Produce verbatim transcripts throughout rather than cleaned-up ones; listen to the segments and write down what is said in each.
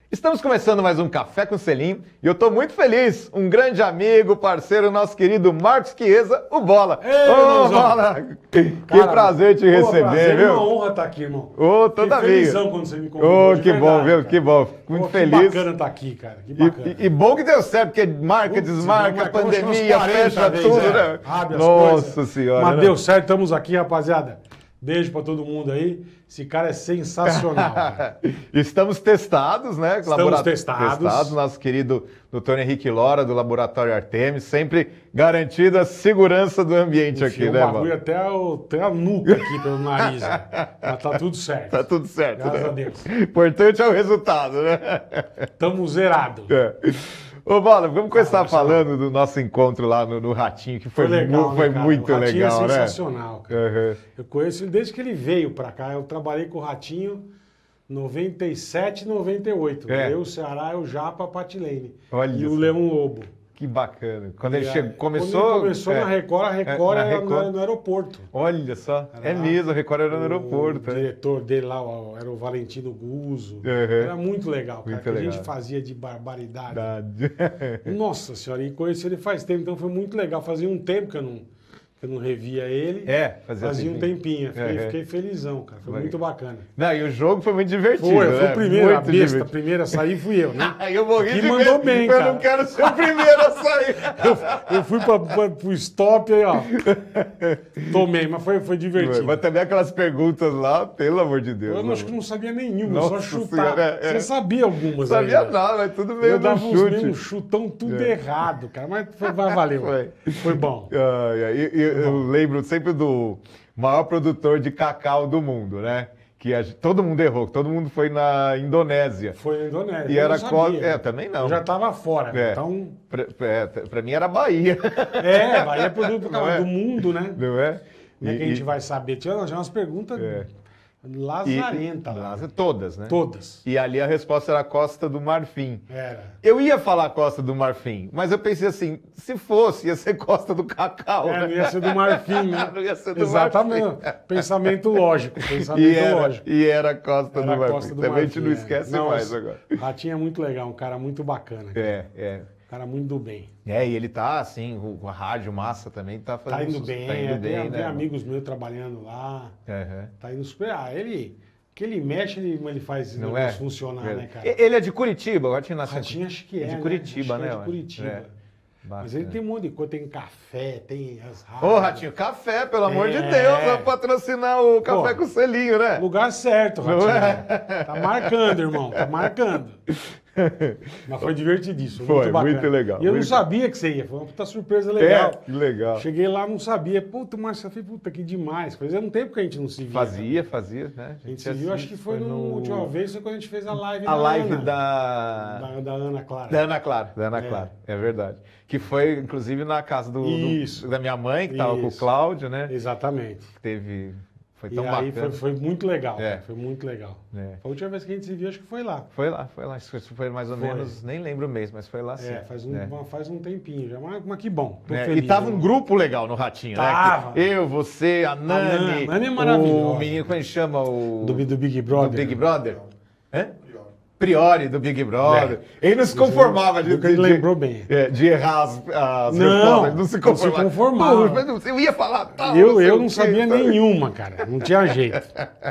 Estamos começando mais um Café com Selim e eu estou muito feliz. Um grande amigo, parceiro, nosso querido Marcos Chiesa, o Bola. Ei, Ô, Bola! Que Cara, prazer te pô, receber, prazer, viu? É uma honra estar aqui, irmão. Ô, toda Fiquei vez. felizão quando você me convidou. Ô, de que verdade, bom, viu? cara. Que bom. Muito Pô, feliz. Que bacana estar aqui, cara. Que bacana. E, e, e bom que deu certo, porque marca, Putz, desmarca, mas como acho que pandemia, umas quarenta fecha vezes, tudo, é. né? Abre as Nossa coisas. Senhora. Mas né? deu certo, estamos aqui, rapaziada. Beijo pra todo mundo aí. Esse cara é sensacional, cara. Estamos testados, né? Estamos Labora- testados. testados. Nosso querido doutor Henrique Lora, do Laboratório Artemis, sempre garantido a segurança do ambiente aqui, Enfiou né, o bagulho mano? até, o, até a nuca aqui pelo nariz. Né? Mas tá tudo certo. Tá tudo certo, Graças né? a Deus. Importante é o resultado, né? Tamo zerado. É. Ô, Bola, vamos começar Ah, falando do nosso encontro lá no, no Ratinho, que foi, Foi legal, mu- foi né, cara? muito O Ratinho legal, é né? sensacional, cara. Uhum. Eu conheço ele desde que ele veio pra cá. Eu trabalhei com o Ratinho noventa e sete, noventa e oito. É. Eu, o Ceará, o Japa, a Patilene. Olha E o só. Leão Lobo. Que bacana. Quando ele E a- chegou, começou... Quando ele começou é, na Record, a Record é, na era Record. no, no aeroporto. Olha só, Era é lá. mesmo, a Record era no aeroporto. O é. diretor dele lá o- era o Valentino Guzzo. Uhum. Era muito legal, cara. Muito que a legal. gente fazia de barbaridade. Verdade. Nossa senhora, e conheci ele faz tempo, então foi muito legal. Fazia um tempo que eu não, que eu não revia ele. É, fazia, Fazia um tempinho. Fiquei, Uhum. fiquei felizão, cara. Foi Legal. muito bacana. Não, e o jogo foi muito divertido, Foi, eu fui né? o primeiro, a Muito besta, a divertido. primeira a sair fui eu, né? Aí eu morri Que de mandou medo, bem, eu cara. não quero ser o primeiro a sair. Eu, eu fui pra, pra, pro stop aí, ó. Tomei, mas foi, foi divertido. Mas também aquelas perguntas lá, pelo amor de Deus. Eu né? acho que não sabia nenhuma, Nossa só chutar. Senhora, é, é. Você sabia algumas Não sabia aí, né? nada, mas tudo meio Eu no dava uns chute. meio um chutão tudo É. errado, cara. Mas foi, mas valeu. Foi. Foi bom. Ai, ai, e- e eu lembro sempre do maior produtor de cacau do mundo, né? Que a gente- todo mundo errou, todo mundo foi na Indonésia. Foi na Indonésia. E eu era não co- sabia. é, também não. Eu já tava fora, É. então... Pra, é, pra mim era Bahia, É, Bahia é produto Não é? do mundo, né? não é? Como é que a E- gente e- vai saber? Tinha, tinha umas perguntas É. lazarentas e- lá. Todas, né? Todas. E ali a resposta era Costa do Marfim. Era. Eu ia falar Costa do Marfim, mas eu pensei assim, se fosse, ia ser Costa do Cacau, É, né? não ia ser do Marfim, né? Não ia ser do Exatamente. Marfim. Pensamento lógico, pensamento E era, lógico. e era Costa Era do a Marfim. Costa do Também a gente não Marfim, é. esquece Não, mais esse- agora. Ratinho é muito legal, um cara muito bacana. cara. É, é. Um cara muito do bem. É, e ele tá assim, o, a rádio massa também tá fazendo Tá indo sus- bem, tá indo é, bem, tem, né? tem amigos meus trabalhando lá. Aham. Tá indo super. Ah, ele. Que ele mexe, ele, ele faz esse Não negócio é? funcionar, É. né, cara? E- Ele é de Curitiba, o Ratinho nasceu. Ratinho acho que é. de né? Curitiba, Acho que né? É ué? de Curitiba. É. Mas ele Bacana. tem um monte de coisa, tem café, tem as rádios. Ô, Ratinho, café, pelo amor de É. Deus, vai patrocinar o café Pô, com selinho, né? Lugar certo, Não Ratinho. é? Tá marcando, irmão, tá marcando. Mas foi divertidíssimo, Foi, muito bacana. muito legal, E eu muito- não sabia que você ia, foi uma puta surpresa legal. É, que legal. Cheguei lá, não sabia. Puta, Márcio, eu falei, puta, que demais. Fazia um tempo que a gente não se via. Fazia, fazia, né? A gente se viu, acho que foi, na no... última vez, foi quando a gente fez a live A da live Ana. da... Da, da Ana Clara. Da Ana Clara, da Ana É. Clara, é verdade. Que foi, inclusive, na casa do, do- Isso. da minha mãe, que tava com o Isso. Cláudio, né? Exatamente. Teve... Foi E tão aí bacana. foi, foi muito legal, É. cara, foi muito legal. É. A última vez que a gente se viu, acho que foi lá. Foi lá, foi lá. Isso foi mais ou Foi. menos, nem lembro o mês, mas foi lá sim. É, faz um, né? uma- faz um tempinho já, mas, mas que bom. Tô É, feliz, e tava um irmão. grupo legal no Ratinho, Tava. né? Que eu, você, a Nani, Nani, Nani é maravilhosa. o menino, como ele chama? O... Do, do Big Brother. Do Big Brother? Hã? Priori, do Big Brother. Ele não se conformava de, Do que ele de- lembrou bem. é, de errar as, as Não, respostas. Ele não se não se conformava. conformava. Pô, mas não- eu ia falar tal, Eu, sei eu o não quê, sabia tal. nenhuma, cara. Não tinha jeito.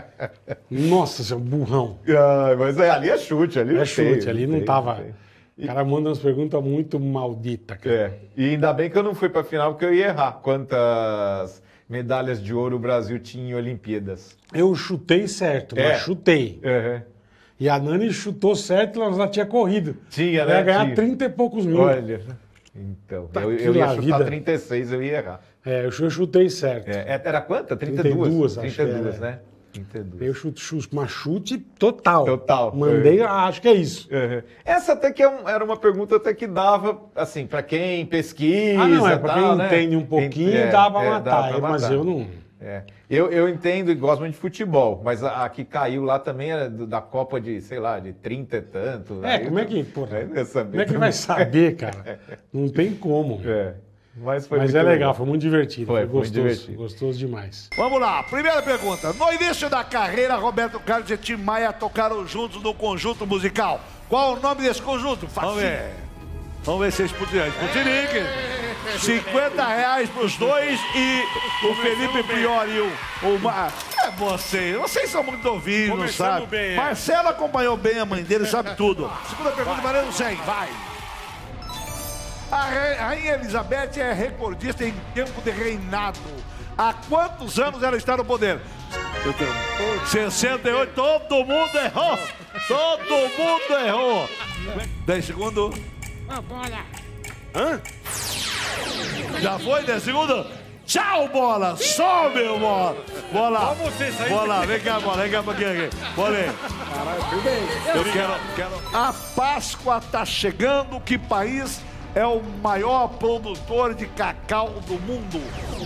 Nossa, seu burrão. Ai, mas é, ali é chute, ali É não chute, tem, ali não tem, tava. tem. O cara manda umas perguntas muito malditas, cara. É, e ainda bem que eu não fui pra final, porque eu ia errar quantas medalhas de ouro o Brasil tinha em Olimpíadas. Eu chutei certo, É. mas chutei. Uhum. E a Nani chutou certo, ela já tinha corrido. Tinha, Ela né? ia ganhar Tinha. trinta e poucos mil. Olha, então, Tá eu, aqui eu ia lá, chutar vida. trinta e seis, eu ia errar. É, eu chu- eu chutei certo. É, era quanta? trinta e duas? trinta e duas, acho que trinta e duas, era. né? trinta e duas. Eu chute, chute, mas chute total. Total. Mandei, acho que é isso. Uhum. Essa até que é um- era uma pergunta até que dava, assim, para quem pesquisa. Ah, não, é pra tal, quem né? entende um pouquinho, É, dá pra é, matar. dá pra mas matar. eu não. É. Eu, eu entendo e gosto muito de futebol, mas a, a que caiu lá também era do- da Copa de, sei lá, de trinta e tanto. É, aí como é eu- que, porra, aí eu não ia saber como é que também. vai saber, cara? Não tem como. É. Mas foi Mas muito é legal, foi muito divertido. Foi, Foi, foi gostoso, divertido. gostoso demais. Vamos lá, primeira pergunta. No início da carreira, Roberto Carlos e Tim Maia tocaram juntos no conjunto musical. Qual o nome desse conjunto? Vamos ver. Vamos ver se é Sputnik. Sputnik. cinquenta reais pros dois e o Felipe Priori e o, o Ma... É vocês, vocês são muito novinhos, não sabe? Bem, é. Marcelo acompanhou bem a mãe dele, sabe tudo. Segunda pergunta, Mariano Sem, vai. A re- Rainha Elizabeth é recordista em tempo de reinado. Há quantos anos ela está no poder? Eu tenho... sessenta e oito, todo mundo errou! Todo mundo errou! dez segundos. Hã? Já foi? dez segundos? Tchau, bola! Só, meu bola! Bola! Vamos você sair. Bola, vem cá, bola, vem cá pra aqui, aqui. Bola aí. Eu quero, quero... A Páscoa tá chegando. Que país é o maior produtor de cacau do mundo?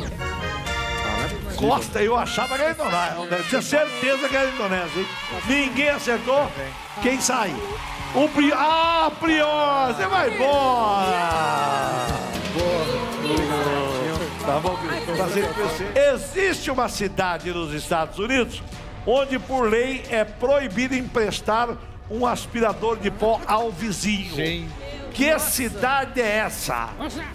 Costa, eu achava que era Indonésia. Eu tinha certeza que era Indonésia, hein? Ninguém acertou. Quem sai? O Prior. Ah, Prior! Você vai embora! Tá bom, prazer em conhecer. Existe uma cidade nos Estados Unidos onde, por lei, é proibido emprestar um aspirador de pó ao vizinho. Sim. Que cidade é essa?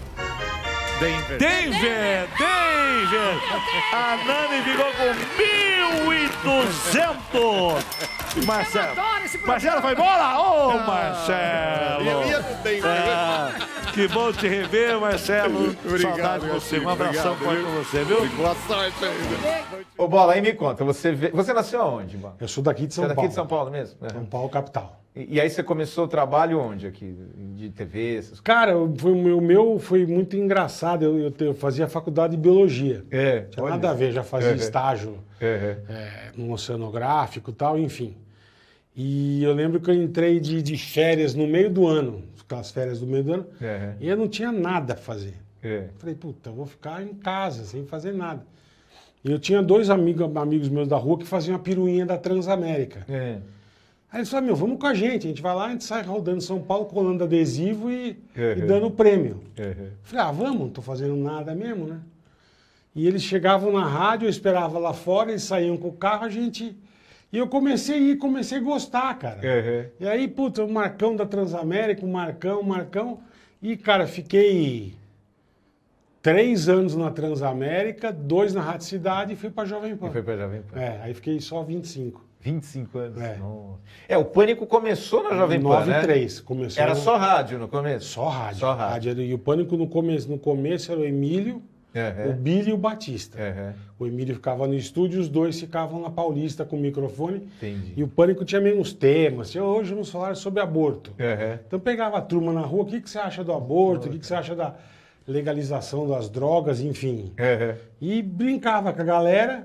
Denver. Denver! Denver! A Nani ficou com mil e duzentos! Marcelo! Marcelo vai embora? Ô, oh, Marcelo! Eu ia pro Denver. Ah, que bom te rever, Marcelo. Obrigado, Saudade de você. Um abração obrigado, forte viu? pra você, viu? Boa sorte aí. Ô, Bola, aí me conta, você, vê... você nasceu aonde, mano? Eu sou daqui de São Você é daqui Paulo. de São Paulo mesmo? É. São Paulo, capital. E, e aí você começou o trabalho onde aqui? De T V? Essas... Cara, foi, o meu, meu foi muito engraçado. Eu, eu, te- eu fazia faculdade de biologia. É, Tinha olha. nada a ver, já fazia É, é. estágio É, é, no oceanográfico e tal, enfim. E eu lembro que eu entrei de, de férias no meio do ano, aquelas férias do meio do ano, É. e eu não tinha nada a fazer. é. Falei, puta, eu vou ficar em casa sem fazer nada. E eu tinha dois amigos, amigos meus da rua que faziam a piruinha da Transamérica. É. Aí eles falaram, meu, vamos com a gente. A gente vai lá, a gente sai rodando São Paulo, colando adesivo e, É, e é. dando prêmio. É. é. Falei, ah, vamos, não tô fazendo nada mesmo, né? E eles chegavam na rádio, eu esperava lá fora, eles saíam com o carro, a gente... E eu comecei a ir, comecei a gostar, cara. É. E aí, puta, o Marcão da Transamérica, o Marcão, o Marcão... E, cara, fiquei três anos na Transamérica, dois na Rádio Cidade e fui pra Jovem Pan. E foi pra Jovem Pan. É, aí fiquei só vinte e cinco. vinte e cinco anos. É. Nossa. É, o Pânico começou na Jovem Pan, nove né? e três. Começou Era no- só rádio no começo? Só rádio. Só rádio. E o Pânico no começo, no começo era o Emílio, É, o Billy e o Batista. é. É. O Emílio ficava no estúdio, os dois ficavam na Paulista com o microfone. Entendi. E o Pânico tinha meio uns temas. Tinha, hoje vamos falar sobre aborto. É. Então pegava a turma na rua, o que, que você acha do aborto, o que, que você acha da legalização das drogas, enfim. É. E brincava com a galera.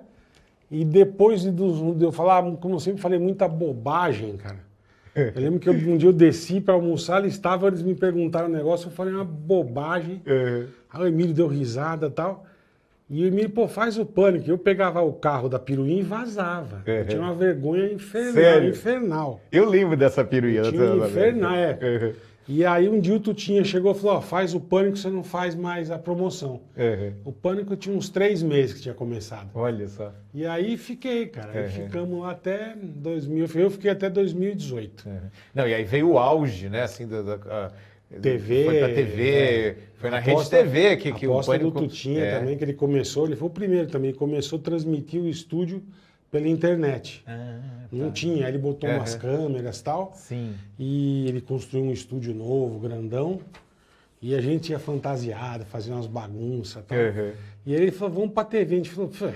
E depois de, dos- de eu falar, como eu sempre falei, muita bobagem, cara. Eu lembro que eu- um dia eu desci para almoçar, eles estavam, eles me perguntaram um negócio, eu falei uma bobagem. É. Aí o Emílio deu risada e tal. E o Emílio, pô, faz o Pânico. Eu pegava o carro da piruinha e vazava. É. Eu tinha uma vergonha infernal. Sério? infernal. Eu lembro dessa piruinha. da Tinha um Transamérica. infernal, é. É. E aí um dia o Tutinha chegou e falou, ó, faz o Pânico, você não faz mais a promoção. É. O Pânico tinha uns três meses que tinha começado. Olha só. E aí fiquei, cara. Aí É. ficamos lá até dois mil. Eu fiquei até dois mil e dezoito. É. Não, e aí veio o auge, né? Assim, da, da- a- T V. Foi pra T V, é. foi na Aposta- Rede T V que, que o aposta Pânico... do Tutinha É. também, que ele começou, ele foi o primeiro também, ele começou a transmitir o estúdio pela internet. Ah, Não tinha, aí ele botou É, umas é. câmeras e tal, sim. e ele construiu um estúdio novo, grandão, e a gente ia fantasiado, fazia umas bagunças e tal. Uhum. E aí ele falou, vamos pra T V. A gente falou, "Pô,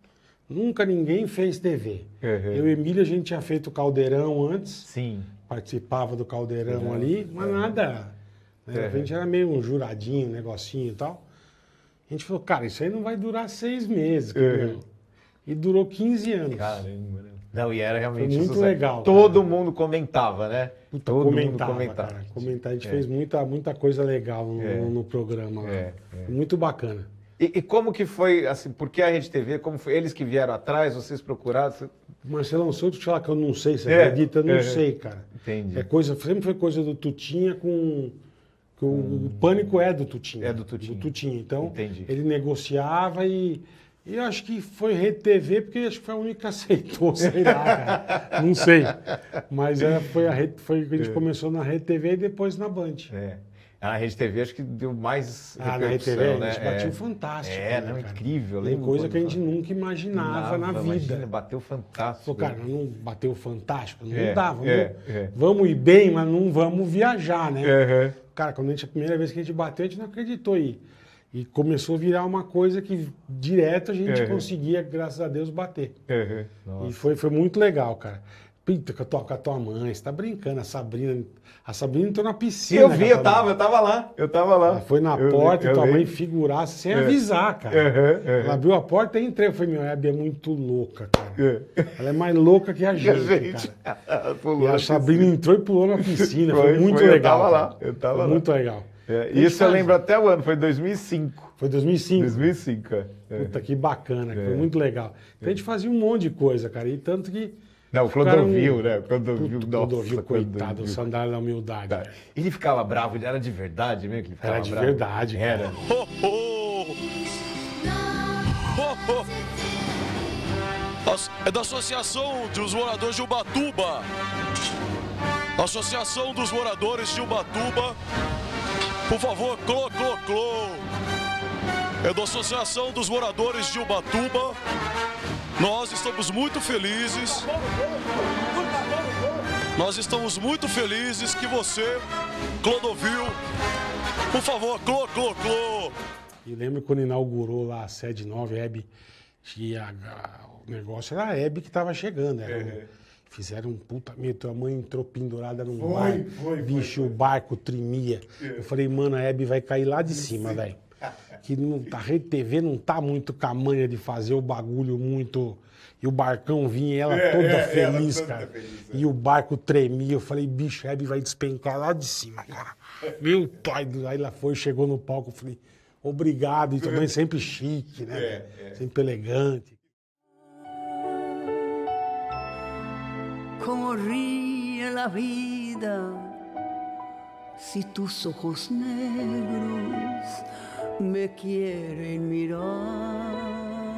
nunca ninguém fez T V. Uhum. Eu e o Emílio, a gente tinha feito o Caldeirão antes, Sim. participava do Caldeirão Uhum. ali, mas nada. Né? A Uhum. gente era meio um juradinho, um negocinho e tal. A gente falou, cara, isso aí não vai durar seis meses. Uhum. E durou quinze anos. Caramba, né? Não, e era realmente Foi muito sucesso. legal, Todo cara. mundo comentava, né? Puta, Todo comentava, mundo comentava. cara. Comentar, a gente É. fez muita, muita coisa legal no, É. no programa lá. É, Muito bacana. E, e como que foi, assim, por que a Rede T V? Como foi? Eles que vieram atrás, vocês procuraram? Você- Marcelão, se eu te falar que eu não sei, você É. acredita? Eu não É. sei, cara. Entendi. É coisa, sempre foi coisa do Tutinha com, Porque o, o Pânico é do Tutinha. É do Tutinha. Do Tutinha. Então, Entendi. ele negociava e... E eu acho que foi Rede T V, porque acho que foi a única que aceitou, sei lá, cara. Não sei. Mas é, foi a Rede, foi que a gente começou na Rede T V e depois na Band. É. Na Rede T V acho que deu mais Ah, na Rede T repercussão, V né? a gente batia É. o Fantástico. É, né, não, cara? incrível. Tem Lembro coisa quando que a gente falava. nunca imaginava na vida. Imagina, bateu fantástico. Pô, cara, não bateu Fantástico? Não É, dá. Vamos, é, é. vamos ir bem, mas não vamos viajar, né? Uhum. Cara, quando a, gente, a primeira vez que a gente bateu, a gente não acreditou. E, e começou a virar uma coisa que direto a gente Uhum. conseguia, graças a Deus, bater. Uhum. E Nossa. foi, foi muito legal, cara. Pinta com a tua, com a tua mãe, você tá brincando. A Sabrina, a Sabrina entrou na piscina. Eu vi, com a eu tua tava, mãe. eu tava lá. Eu tava lá. Ela foi na Eu- porta eu e tua lembro. mãe figurasse sem É. avisar, cara. Uhum, uhum. Ela abriu a porta e entrei. Eu falei, meu, a Hebe é muito louca, cara. É. Ela é mais louca que a E gente, a gente cara. pulou E a na Sabrina piscina. entrou e pulou na piscina. Foi, Foi, muito foi, eu legal. tava lá, cara. eu tava foi lá. muito legal. É, A gente isso eu faz- lembro até o ano, foi dois mil e cinco. Foi dois mil e cinco. dois mil e cinco, é. É. Puta, que bacana, que É. foi muito legal. Então a gente fazia um monte de coisa, cara. E tanto que. Não, o ficaram- Clodovil, né? O Clodovil, Puta, nossa, Clodovil, coitado, o Clodovil. sandália da humildade. Tá. Ele ficava bravo, ele era de verdade mesmo? Que ele ficava Era de bravo? verdade, cara. Era. Ho, ho! Ho, ho! As- É da Associação dos Moradores de Ubatuba. Associação dos Moradores de Ubatuba. Por favor, clô, clô, clô. É da Associação dos Moradores de Ubatuba. Nós estamos muito felizes. Nós estamos muito felizes que você, Clodovil, por favor, clô, clô, clô. E lembro quando inaugurou lá a sede nova, a Hebe, tinha, a- o negócio era a Hebe que tava chegando. Era um- fizeram um puta medo. Tua mãe entrou pendurada num Foi, barco. foi, bicho, o barco tremia. Eu falei, mano, a Hebe vai cair lá de cima, velho. Que não, a Rede T V não tá muito com a manha de fazer o bagulho muito. E o barcão vinha e ela É, toda é, feliz, ela toda cara. feliz, é. E o barco tremia. Eu falei, bicho, a Hebe vai despencar lá de cima, cara. Meu pai, do- aí ela foi, chegou no palco, eu falei, obrigado. E também sempre chique, né? É, é. Sempre elegante. Como ríe la vida si tus ojos negros me quieren mirar.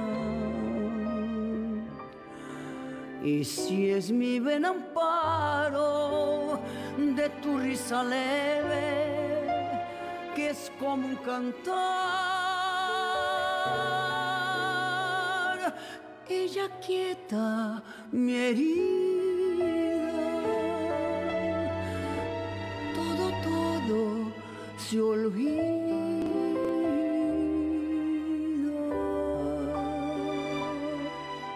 Y si es mi buen amparo de tu risa leve, que es como un cantar, ella quieta mi herida, todo, todo se olvida.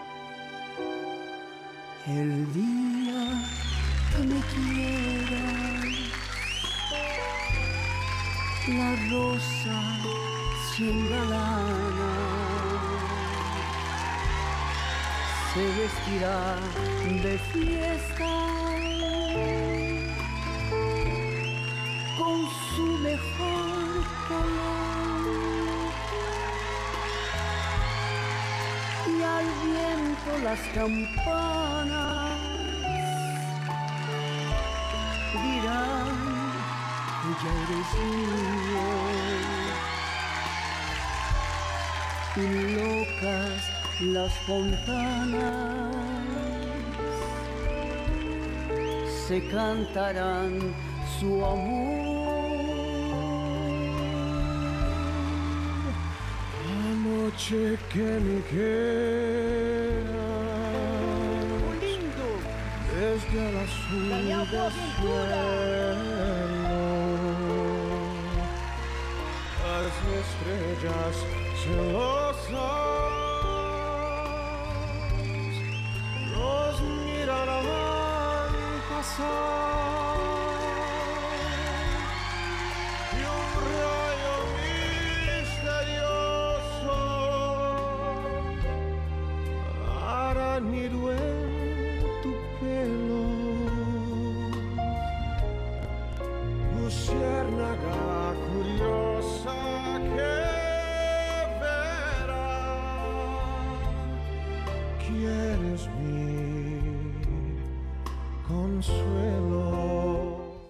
El día que me quieras, la rosa se engalana, se vestirá de fiesta con su mejor color, y al viento las campanas dirán que ya eres mío, y locas las fontanas se cantarán su amor. La noche que me queda desde el azul del cielo, las estrellas celosas nos mirarán pasar, y un rayo misterioso hará nido en tu pelo, luciérnaga curiosa que verá, quieres mi consuelo.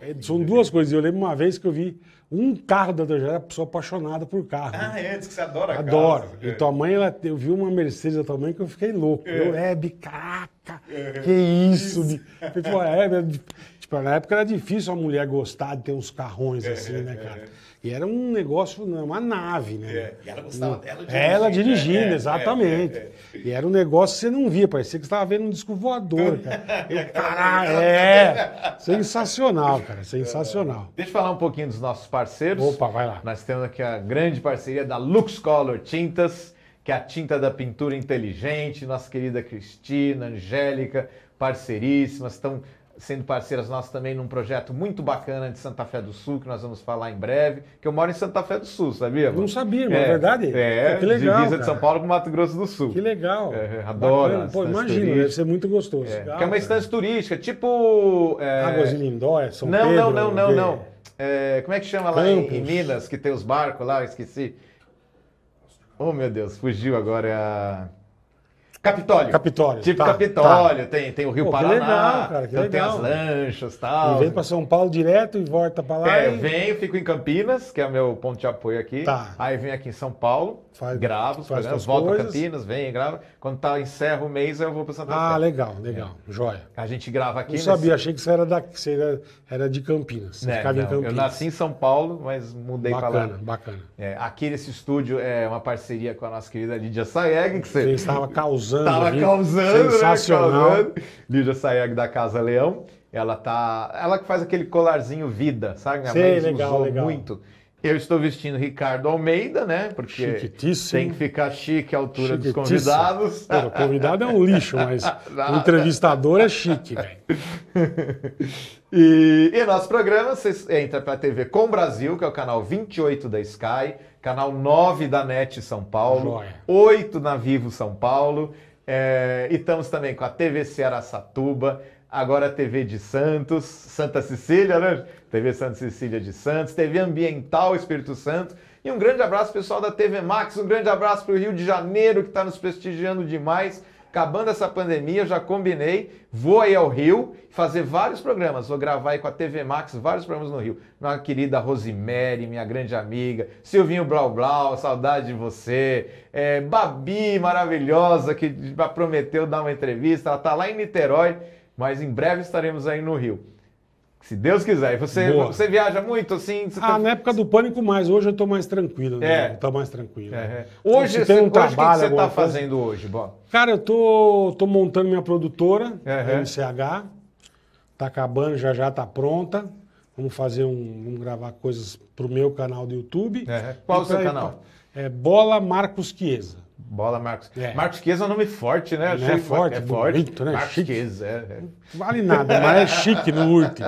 É, são duas coisas. Eu lembro uma vez que eu vi um carro da tua era pessoa apaixonada por carro. Ah, é, diz que você adora carro. Adoro. É. E tua mãe, ela, eu vi uma Mercedes da tua mãe que eu fiquei louco. É. Eu, Hebe, caraca, que isso? isso. Eu falei, é, é, tipo, na época era difícil a mulher gostar de ter uns carrões assim, é, né, cara? É. E era um negócio, uma nave, né? É. E ela gostava dela dirigindo. Ela dirigindo, é, exatamente. é, é, é. E era um negócio que você não via, parecia que você estava vendo um disco voador, cara. Eu, caralho, é! Sensacional, cara, sensacional. Deixa eu falar um pouquinho dos nossos parceiros. Opa, vai lá. Nós temos aqui a grande parceria da Lux Color Tintas, que é a tinta da pintura inteligente. Nossa querida Cristina, Angélica, parceiríssimas, estão sendo parceiras nossas também num projeto muito bacana de Santa Fé do Sul, que nós vamos falar em breve, que eu moro em Santa Fé do Sul, sabia? Não sabia, irmão, é verdade? É, que legal, divisa cara. de São Paulo com Mato Grosso do Sul. Que legal. É, adoro. Bacana. Pô, imagina, deve ser muito gostoso. É, Legal, que é uma cara. estância turística, tipo... É... Águas de Lindóia, São não, Pedro... Não, não, não, de... não. É, como é que chama lá em, Campos. em Minas, que tem os barcos lá, eu esqueci. Oh, meu Deus, fugiu agora, é a... Capitólio. Capitólio. Tipo tá, Capitólio, tá. tem, tem o Rio Pô, que Paraná, legal, cara, que então tem legal. as lanchas e E tal. vem pra São Paulo direto e volta pra lá É, e... venho, fico em Campinas, que é o meu ponto de apoio aqui. Tá. Aí venho aqui em São Paulo, Faz- gravo os faz programas, tuas volto para coisas. Campinas, venho, gravo. Quando tá, encerra o mês, eu vou para Santa Ah, Fé. legal, legal. Joia. A gente grava aqui. Não nesse- sabia, achei que você era, da, que você era, era de Campinas. Você Né, ficava em não, Campinas. eu nasci em São Paulo, mas mudei para lá. Bacana, bacana. É, aqui nesse estúdio é uma parceria com a nossa querida Lídia Saeg, que Você você estava causando. estava viu? causando, Sensacional. né? Causando. Lídia Saeg da Casa Leão. Ela tá, ela que faz aquele colarzinho vida, sabe? Minha Sei, mãe legal, usou legal. muito. Eu estou vestindo Ricardo Almeida, né? Porque Chiquitíssimo. tem que ficar chique à altura dos Chiquitíssimo. convidados. Pô, o convidado é um lixo, mas o entrevistador é chique, velho. E, e nosso programa, vocês entram para a T V Com Brasil, que é o canal vinte e oito da Sky, canal nove da NET São Paulo, Joia. oito na Vivo São Paulo, é, e estamos também com a T V Ceará-Satuba, agora a T V de Santos, Santa Cecília, né? T V Santa Cecília de Santos, T V Ambiental Espírito Santo, e um grande abraço pessoal da T V Max, um grande abraço para o Rio de Janeiro, que está nos prestigiando demais. Acabando essa pandemia, já combinei, vou aí ao Rio fazer vários programas. Vou gravar aí com a T V Max vários programas no Rio. Minha querida Rosemary, minha grande amiga, Silvinho Blau Blau, saudade de você, é, Babi, maravilhosa, que prometeu dar uma entrevista, ela está lá em Niterói, mas em breve estaremos aí no Rio. Se Deus quiser. E você, Boa. você viaja muito assim? Você Ah, tá- na época do pânico mais, hoje eu tô mais tranquilo, né? É. Eu tô mais tranquilo. É, é. né? Hoje, Se você, tem um hoje o que que trabalho, você está alguma coisa- fazendo hoje, Bob? Cara, eu tô, tô montando minha produtora, Uhum. a M C H. Tá acabando, já já tá pronta. Vamos fazer um. Vamos gravar coisas pro meu canal do YouTube. Uhum. Qual E o seu pra- canal? É Bola Marcos Chiesa. Bola Marcos. É. Marcos Chiesa é um nome forte, né? Não Achei é que- forte, é forte. bonito, né? Marcos Chique. Chiesa, é, é. Vale nada, mas é chique no último.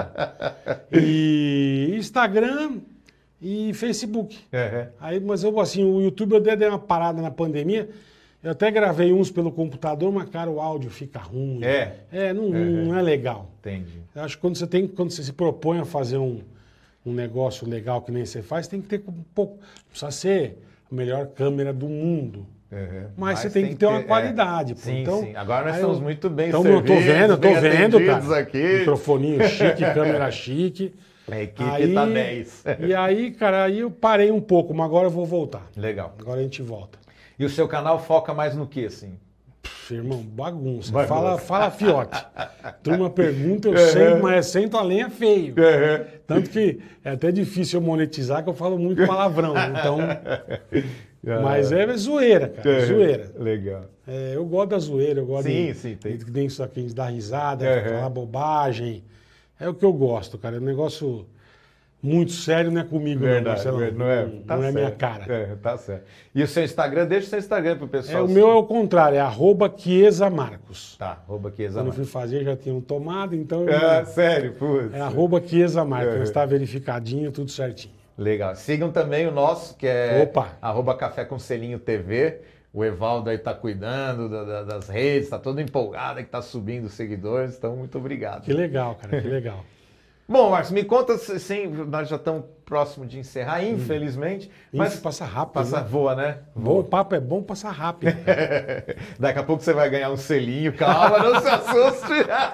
E Instagram e Facebook. É, Aí, mas eu, assim, o YouTube eu dei dei uma parada na pandemia. Eu até gravei uns pelo computador, mas, cara, o áudio fica ruim. É? É, não, não é legal. entendi. Eu acho que quando você, tem, quando você se propõe a fazer um, um negócio legal que nem você faz, tem que ter um pouco. Não precisa ser a melhor câmera do mundo. É, Mas, você tem, que ter uma qualidade. é. Pô. Sim, então, sim. Agora nós aí estamos eu- muito bem então, servidos, eu tô vendo, eu tô bem vendo, atendidos cara. aqui. Microfoninho chique, câmera chique. A equipe tá dez. E aí, cara, aí eu parei um pouco, mas agora eu vou voltar. Legal. Agora a gente volta. E o seu canal foca mais no que, assim? Pff, irmão, bagunça. Bagunça. Fala, fala fiote. Turma pergunta, eu sei, mas sento a lenha feio. Tanto que é até difícil eu monetizar, que eu falo muito palavrão. Então, mas é zoeira, cara, é zoeira. Legal. É, eu gosto da zoeira, eu gosto Sim, de, sim, tem. de, de isso aqui, de dar risada, Uhum. falar bobagem. É o que eu gosto, cara. É um negócio muito sério, não é comigo, Verdade, não, Marcelão. verdade. não é, Não, tá não é minha certo. cara. É, tá certo. E o seu Instagram, deixa o seu Instagram pro pessoal. É, o assim. meu é o contrário, é arroba Chiesa Marcos. Tá, arroba aqui, Quando eu fui fazer já tinham tomado, então eu- É, sério, putz. é arroba Chiesa Marcos. Uhum. Está verificadinho, tudo certinho. Legal. Sigam também o nosso, que é Opa. arroba Café com Selinho T V. O Evaldo aí tá cuidando da- da- das redes, tá todo empolgado, que tá subindo os seguidores. Então, muito obrigado. Que legal, cara, que legal. Bom, Marcos, me conta, sim, nós já estamos próximo de encerrar, infelizmente. Mas Isso passa rápido. passa, né? voa, né? Bom, o papo é bom, passa rápido. Daqui a pouco você vai ganhar um selinho, calma, não se assuste.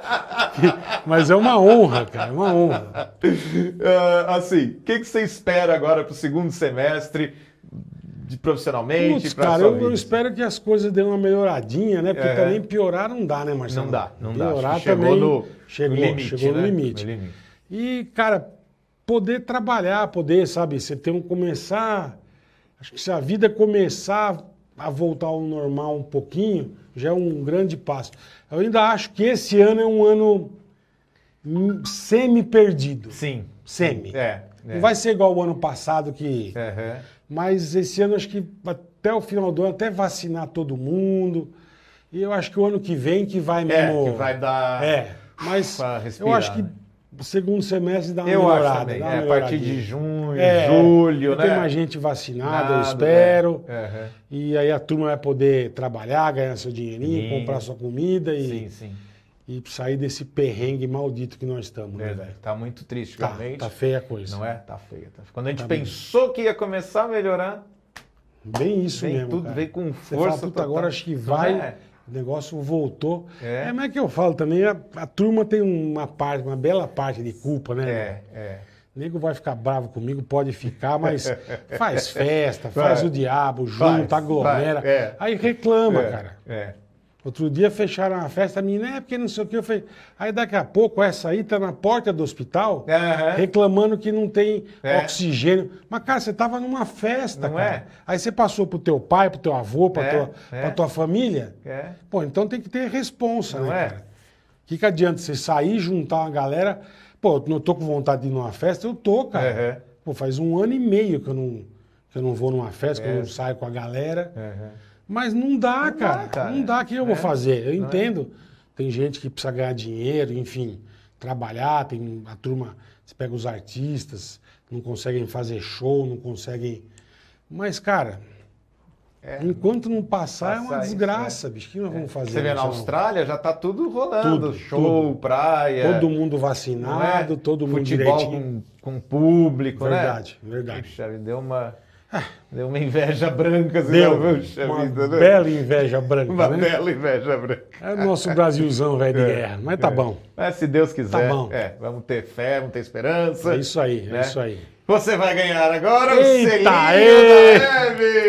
Mas é uma honra, cara, é uma honra. Uh, assim, o que, que você espera agora para o segundo semestre, de, profissionalmente? Putz, cara, eu, eu espero que as coisas dêem uma melhoradinha, né? Porque É. também piorar não dá, né, Marcelo? Não dá, não piorar dá. Chegou também no, chegou, no limite, chegou no né? limite. No limite. E, cara, poder trabalhar, poder, sabe, você tem um começar. Acho que se a vida começar a voltar ao normal um pouquinho, já é um grande passo. Eu ainda acho que esse ano é um ano hum, semi-perdido. Sim. Semi. É. é. Não vai ser igual o ano passado que. Uhum. Mas esse ano acho que até o final do ano, até vacinar todo mundo. E eu acho que o ano que vem que vai É, mesmo. que vai dar. É, mas pra respirar, eu acho que né? o segundo semestre dá uma Eu melhorada. acho também. dá uma É, a partir melhoradinha. de junho, É, julho, vai né? ter mais gente vacinada, eu Nada, espero. é. Uhum. E aí a turma vai poder trabalhar, ganhar seu dinheirinho, Sim. comprar sua comida e, Sim, sim. e sair desse perrengue maldito que nós estamos, né, Verdade. velho? Tá muito triste, Tá, realmente. tá feia a coisa. Não é? Tá feia. Tá... Quando a gente Tá pensou que ia começar a melhorar, Bem isso vem mesmo, tudo, cara. vem com Você força. fala, puta, total. agora acho que Não vai, é? o negócio voltou. É. É, mas é que eu falo também, a, a turma tem uma parte, uma bela parte de culpa, né? É, é. O nego vai ficar bravo comigo, pode ficar, mas faz festa, Vai. faz o diabo, Faz, junta, aglomera. vai, é. Aí reclama, É, cara. É. Outro dia fecharam a festa, a menina, é porque não sei o que. Eu falei, aí daqui a pouco essa aí tá na porta do hospital, Aham. reclamando que não tem É. oxigênio. Mas, cara, você tava numa festa, Não cara. é? Aí você passou pro teu pai, pro teu avô, pra, É, tua, é. pra tua família. É. Pô, então tem que ter responsa, Não né, é? cara? O que, que adianta você sair, juntar uma galera... Pô, eu não tô com vontade de ir numa festa, eu tô, cara. Aham. Pô, faz um ano e meio que eu não, que eu não vou numa festa, que eu É. não saio com a galera. Aham. Mas não dá, cara. cara. Não dá, o que eu É. vou fazer? Eu Não é? entendo. Tem gente que precisa ganhar dinheiro, enfim, trabalhar, tem a turma, você pega os artistas, não conseguem fazer show, não conseguem... Mas, cara, É. enquanto não passar, é Passar uma isso, desgraça, bicho. O que nós vamos fazer? Você vê na Marcelão? Austrália, já tá tudo rolando. Tudo, Show, tudo. praia. Todo mundo não é? vacinado, todo mundo Futebol direitinho. com, com público, Verdade, né? verdade. Puxa, me deu uma, deu uma inveja branca. Assim, Deu não, puxa uma vida, né? bela inveja branca, Uma né? bela inveja branca. É o nosso Brasilzão, velho, de guerra. Mas tá É. bom. Mas se Deus quiser, Tá bom. é, vamos ter fé, vamos ter esperança. É isso aí, é né? isso aí. Você vai ganhar agora o Eita, selinho ê! da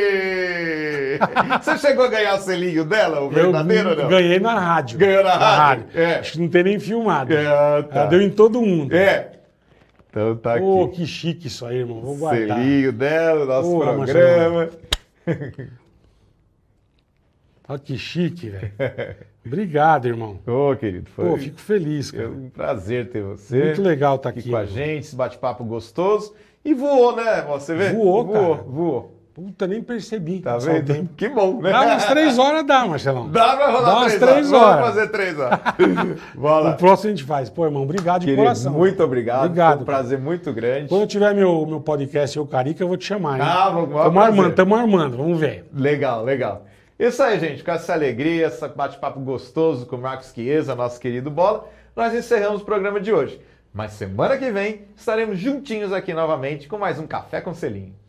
Hebe! Você chegou a ganhar o selinho dela, o Eu verdadeiro ou não? ganhei na rádio. Ganhou na rádio? É. Acho que não tem nem filmado. É, tá. Ela deu em todo mundo. É. Então tá aqui. Pô, que chique isso aí, irmão. Vou guardar. Selinho dela, nosso Pô, programa. Olha que chique, velho. Obrigado, irmão. Ô, querido, foi Pô, fico feliz, foi cara. um prazer ter você. Muito legal estar aqui, aqui. com a irmão. gente, esse bate-papo gostoso. E voou, né? Você vê? Voou, voou, cara. voou. Puta, nem percebi. Tá passar o vendo? tempo. Que bom, né? Dá umas três horas, dá, Marcelão. Dá pra rolar Dá umas três, três horas. horas. Vamos fazer três horas. Bora O lá. próximo a gente faz. Pô, irmão, obrigado de Querido, coração. muito obrigado. Obrigado, Foi um prazer muito grande. Quando eu tiver meu, meu podcast, eu Carica, eu vou te chamar, hein? Ah, vamos- vamos Tamo fazer. armando, tamo armando. Vamos ver. Legal, legal. Isso aí, gente. Com essa alegria, esse bate-papo gostoso com o Marcos Chiesa, nosso querido Bola, nós encerramos o programa de hoje. Mas semana que vem estaremos juntinhos aqui novamente com mais um Café com Selinho.